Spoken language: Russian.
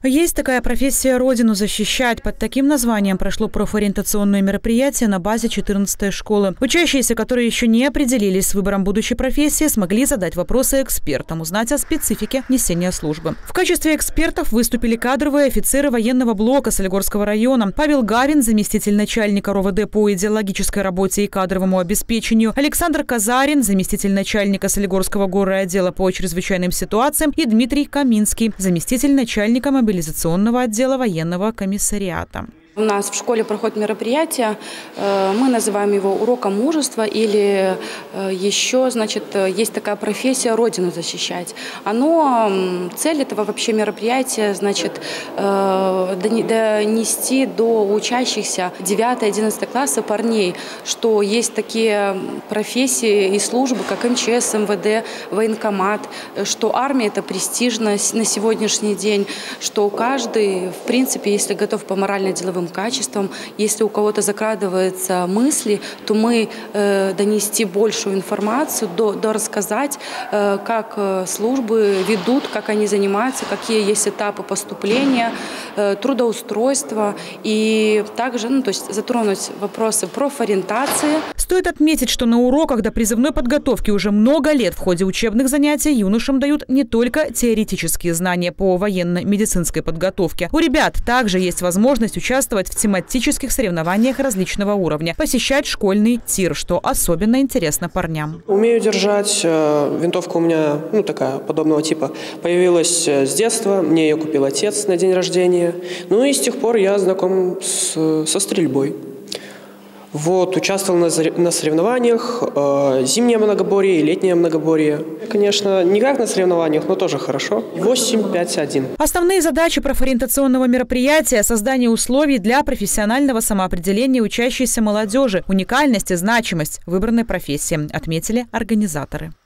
Есть такая профессия «Родину защищать». Под таким названием прошло профориентационное мероприятие на базе 14-й школы. Учащиеся, которые еще не определились с выбором будущей профессии, смогли задать вопросы экспертам, узнать о специфике несения службы. В качестве экспертов выступили кадровые офицеры военного блока Солигорского района. Павел Гавин, заместитель начальника РОВД по идеологической работе и кадровому обеспечению, Александр Казарин, заместитель начальника Солигорского горрайотдела по чрезвычайным ситуациям, и Дмитрий Каминский, заместитель начальника мобилизационного отдела военного комиссариата. У нас в школе проходит мероприятие, мы называем его уроком мужества, или еще, есть такая профессия «Родину защищать». Цель этого вообще мероприятия, донести до учащихся 9-11 класса парней, что есть такие профессии и службы, как МЧС, МВД, военкомат, что армия – это престижность на сегодняшний день, что каждый, в принципе, если готов по морально-деловым качествам. Если у кого-то закрадываются мысли, то мы донести большую информацию, рассказать, как службы ведут, как они занимаются, какие есть этапы поступления, трудоустройства. И также затронуть вопросы профориентации. Стоит отметить, что на уроках допризывной подготовки уже много лет в ходе учебных занятий юношам дают не только теоретические знания по военно-медицинской подготовке. У ребят также есть возможность участвовать в тематических соревнованиях различного уровня, посещать школьный тир, что особенно интересно парням. Умею держать. Винтовка у меня такая, подобного типа. Появилась с детства, мне ее купил отец на день рождения. И с тех пор я знаком со стрельбой. Участвовал на соревнованиях, зимнее многоборье и летнее многоборье. Конечно, не как на соревнованиях, но тоже хорошо. 8-5-1. Основные задачи профориентационного мероприятия – создание условий для профессионального самоопределения учащейся молодежи, уникальность и значимость выбранной профессии, отметили организаторы.